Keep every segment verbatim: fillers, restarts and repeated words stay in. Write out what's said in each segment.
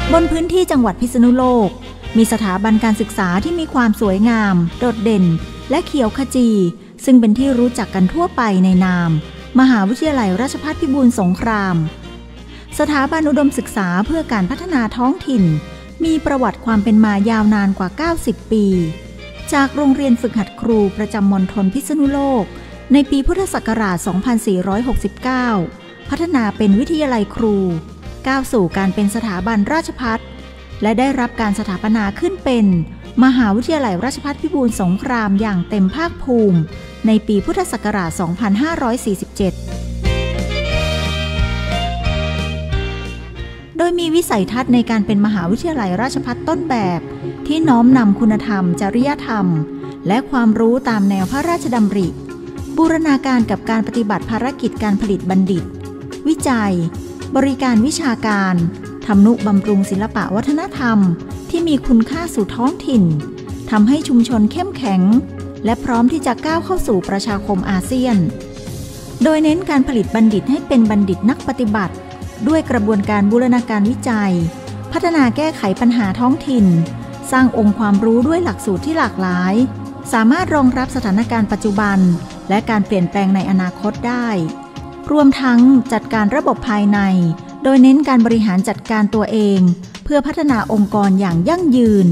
บนพื้นที่จังหวัดพิษณุโลกมีสถาบันการศึกษาที่มีความสวยงามโดดเด่นและเขียวขจีซึ่งเป็นที่รู้จักกันทั่วไปในนามมหาวิทยาลัยราชภัฏพิบูลสงครามสถาบันอุดมศึกษาเพื่อการพัฒนาท้องถิ่นมีประวัติความเป็นมายาวนานกว่าเก้าสิบปีจากโรงเรียนฝึกหัดครูประจำมณฑลพิษณุโลกในปีพุทธศักราช สองพันสี่ร้อยหกสิบเก้า พัฒนาเป็นวิทยาลัยครูก้าวสู่การเป็นสถาบันราชภัฏและได้รับการสถาปนาขึ้นเป็นมหาวิทยาลัยราชภัฏพิบูลสงครามอย่างเต็มภาคภูมิในปีพุทธศักราช สองพันห้าร้อยสี่สิบเจ็ด โดยมีวิสัยทัศน์ในการเป็นมหาวิทยาลัยราชภัฏต้นแบบที่น้อมนำคุณธรรมจริยธรรมและความรู้ตามแนวพระราชดำริบูรณาการกับการปฏิบัติภารกิจการผลิตบัณฑิตวิจัยบริการวิชาการทำนุบำรุงศิลปะวัฒนธรรมที่มีคุณค่าสู่ท้องถิ่นทำให้ชุมชนเข้มแข็งและพร้อมที่จะก้าวเข้าสู่ประชาคมอาเซียนโดยเน้นการผลิตบัณฑิตให้เป็นบัณฑิตนักปฏิบัติด้วยกระบวนการบูรณาการวิจัยพัฒนาแก้ไขปัญหาท้องถิ่นสร้างองค์ความรู้ด้วยหลักสูตรที่หลากหลายสามารถรองรับสถานการณ์ปัจจุบันและการเปลี่ยนแปลงในอนาคตได้รวมทั้งจัดการระบบภายในโดยเน้นการบริหารจัดการตัวเองเพื่อพัฒนาองค์กรอย่างยั่งยืน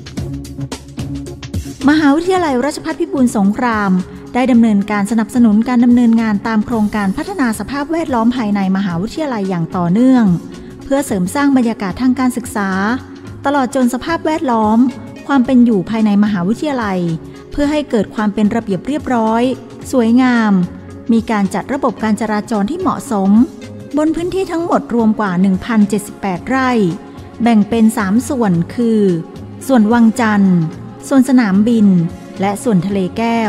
มหาวิทยาลัยราชภัฏพิบูลสงครามได้ดำเนินการสนับสนุนการดำเนินงานตามโครงการพัฒนาสภาพแวดล้อมภายในมหาวิทยาลัยอย่างต่อเนื่องเพื่อเสริมสร้างบรรยากาศทางการศึกษาตลอดจนสภาพแวดล้อมความเป็นอยู่ภายในมหาวิทยาลัยเพื่อให้เกิดความเป็นระเบียบเรียบร้อยสวยงามมีการจัดระบบการจราจรที่เหมาะสมบนพื้นที่ทั้งหมดรวมกว่า หนึ่งพันเจ็ดสิบแปด ไร่แบ่งเป็นสามส่วนคือส่วนวังจันทร์ส่วนสนามบินและส่วนทะเลแก้ว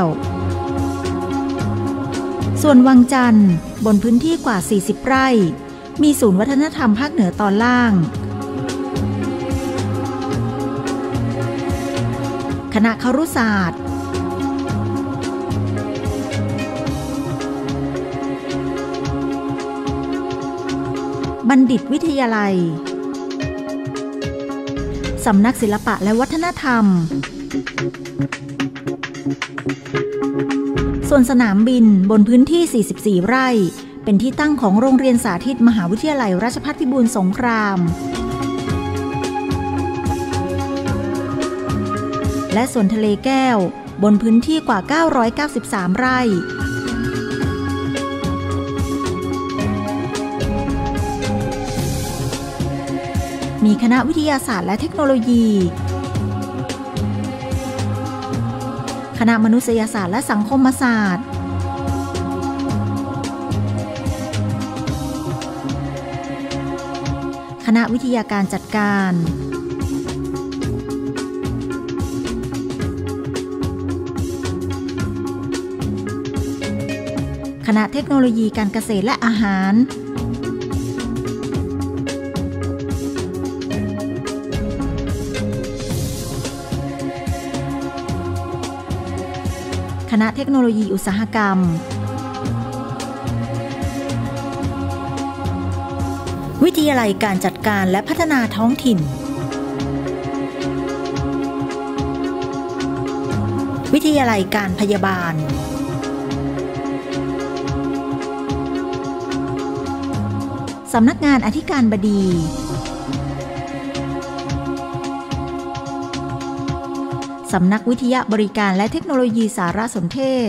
ส่วนวังจันทร์บนพื้นที่กว่าสี่สิบไร่มีศูนย์วัฒนธรรมภาคเหนือตอนล่างคณะครุศาสตร์บัณฑิตวิทยาลัยสำนักศิลปะและวัฒนธรรมส่วนสนามบินบนพื้นที่สี่สิบสี่ไร่เป็นที่ตั้งของโรงเรียนสาธิตมหาวิทยาลัยราชภัฏพิบูลสงครามและส่วนทะเลแก้วบนพื้นที่กว่าเก้าร้อยเก้าสิบสามไร่มีคณะวิทยาศาสตร์และเทคโนโลยีคณะมนุษยศาสตร์และสังคมศาสตร์คณะวิทยาการจัดการคณะเทคโนโลยีการเกษตรและอาหารคณะเทคโนโลยีอุตสาหกรรมวิทยาลัยการจัดการและพัฒนาท้องถิ่นวิทยาลัยการพยาบาลสำนักงานอธิการบดีสำนักวิทยาบริการและเทคโนโลยีสารสนเทศ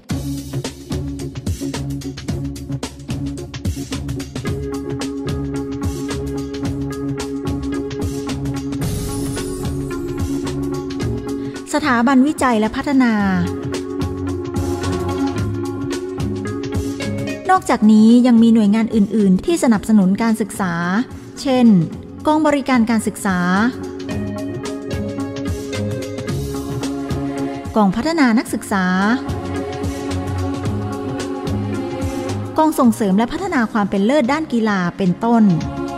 สถาบันวิจัยและพัฒนานอกจากนี้ยังมีหน่วยงานอื่นๆที่สนับสนุนการศึกษาเช่นกองบริการการศึกษากองพัฒนานักศึกษากองส่งเสริมและพัฒนาความเป็นเลิศด้านกีฬาเป็นต้น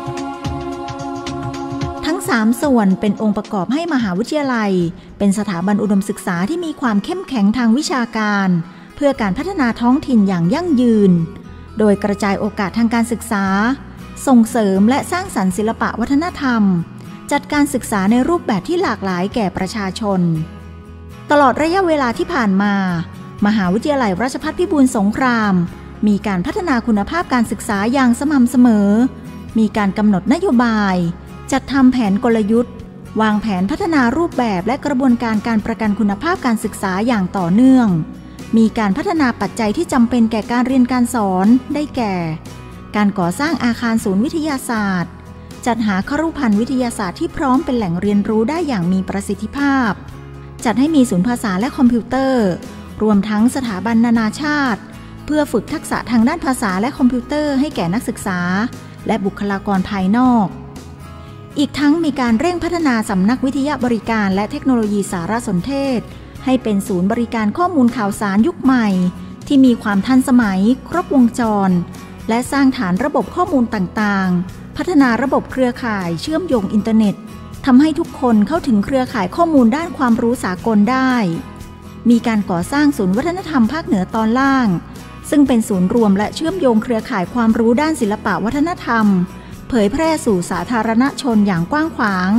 ทั้งสามส่วนเป็นองค์ประกอบให้มหาวิทยาลัยเป็นสถาบันอุดมศึกษาที่มีความเข้มแข็งทางวิชาการเพื่อการพัฒนาท้องถิ่นอย่างยั่งยืนโดยกระจายโอกาสทางการศึกษาส่งเสริมและสร้างสรรค์ศิลปะวัฒนธรรมจัดการศึกษาในรูปแบบที่หลากหลายแก่ประชาชนตลอดระยะเวลาที่ผ่านมามหาวิทยาลัยราชภัฏพิบูลสงครามมีการพัฒนาคุณภาพการศึกษาอย่างสม่ำเสมอมีการกำหนดนโยบายจัดทำแผนกลยุทธ์วางแผนพัฒนารูปแบบและกระบวนการการประกันคุณภาพการศึกษาอย่างต่อเนื่องมีการพัฒนาปัจจัยที่จำเป็นแก่การเรียนการสอนได้แก่การก่อสร้างอาคารศูนย์วิทยาศาสตร์จัดหาครุภัณฑ์วิทยาศาสตร์ที่พร้อมเป็นแหล่งเรียนรู้ได้อย่างมีประสิทธิภาพจัดให้มีศูนย์ภาษาและคอมพิวเตอร์รวมทั้งสถาบันนานาชาติเพื่อฝึกทักษะทางด้านภาษาและคอมพิวเตอร์ให้แก่นักศึกษาและบุคลากรภายนอกอีกทั้งมีการเร่งพัฒนาสำนักวิทยาบริการและเทคโนโลยีสารสนเทศให้เป็นศูนย์บริการข้อมูลข่าวสารยุคใหม่ที่มีความทันสมัยครบวงจรและสร้างฐานระบบข้อมูลต่างๆพัฒนาระบบเครือข่ายเชื่อมโยงอินเทอร์เน็ตทำให้ทุกคนเข้าถึงเครือข่ายข้อมูลด้านความรู้สากลได้มีการก่อสร้างศูนย์วัฒนธรรมภาคเหนือตอนล่างซึ่งเป็นศูนย์รวมและเชื่อมโยงเครือข่ายความรู้ด้านศิลปะวัฒนธรรมเผยแพร่สู่สาธารณชนอย่างกว้างขวาง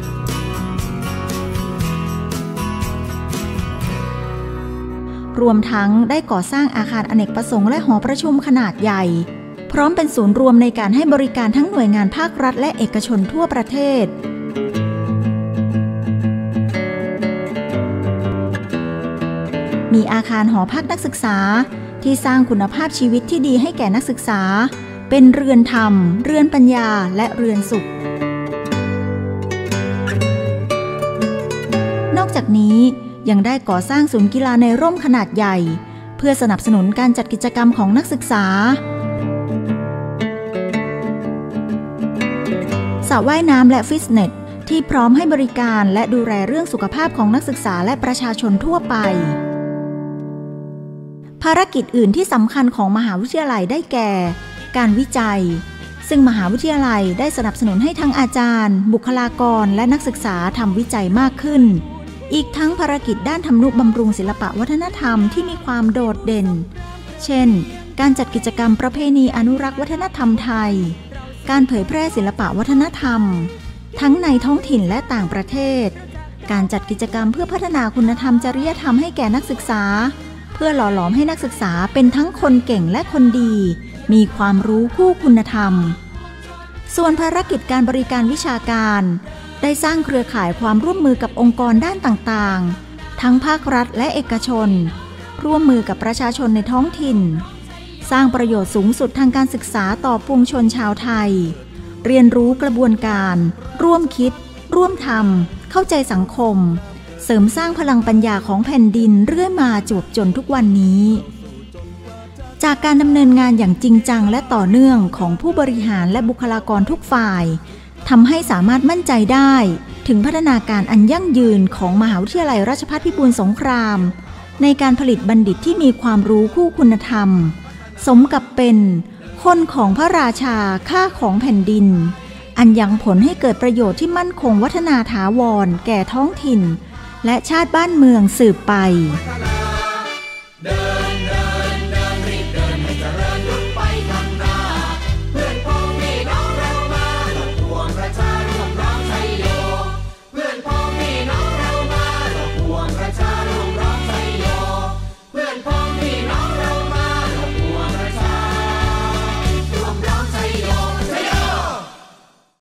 รวมทั้งได้ก่อสร้างอาคารอเนกประสงค์และหอประชุมขนาดใหญ่พร้อมเป็นศูนย์รวมในการให้บริการทั้งหน่วยงานภาครัฐและเอกชนทั่วประเทศมีอาคารหอพักนักศึกษาที่สร้างคุณภาพชีวิตที่ดีให้แก่นักศึกษาเป็นเรือนธรรมเรือนปัญญาและเรือนสุขนอกจากนี้ยังได้ก่อสร้างศูนย์กีฬาในร่มขนาดใหญ่เพื่อสนับสนุนการจัดกิจกรรมของนักศึกษาสระว่ายน้ำและฟิตเนสที่พร้อมให้บริการและดูแลเรื่องสุขภาพของนักศึกษาและประชาชนทั่วไปภารกิจอื่นที่สำคัญของมหาวิทยาลัยได้แก่การวิจัยซึ่งมหาวิทยาลัยได้สนับสนุนให้ทั้งอาจารย์บุคลากรและนักศึกษาทำวิจัยมากขึ้นอีกทั้งภารกิจด้านทำนุบำรุงศิลปะวัฒนธรรมที่มีความโดดเด่นเช่นการจัดกิจกรรมประเพณีอนุรักษ์วัฒนธรรมไทยการเผยแพร่ศิลปะวัฒนธรรมทั้งในท้องถิ่นและต่างประเทศการจัดกิจกรรมเพื่อพัฒนาคุณธรรมจริยธรรมให้แก่นักศึกษาเพื่อหล่อหลอมให้นักศึกษาเป็นทั้งคนเก่งและคนดีมีความรู้คู่คุณธรรมส่วนภารกิจการบริการวิชาการได้สร้างเครือข่ายความร่วมมือกับองค์กรด้านต่างๆทั้งภาครัฐและเอกชนร่วมมือกับประชาชนในท้องถิ่นสร้างประโยชน์สูงสุดทางการศึกษาต่อปวงชนชาวไทยเรียนรู้กระบวนการร่วมคิดร่วมทำเข้าใจสังคมเสริมสร้างพลังปัญญาของแผ่นดินเรื่อยมาจวบจนทุกวันนี้จากการดำเนินงานอย่างจริงจังและต่อเนื่องของผู้บริหารและบุคลากรทุกฝ่ายทำให้สามารถมั่นใจได้ถึงพัฒนาการอันยั่งยืนของมหาวิทยาลัยราชภัฏพิบูลสงครามในการผลิตบัณฑิตที่มีความรู้คู่คุณธรรมสมกับเป็นคนของพระราชาข้าของแผ่นดินอันยังผลให้เกิดประโยชน์ที่มั่นคงวัฒนาถาวรแก่ท้องถิ่นและชาติบ้านเมืองสืบไป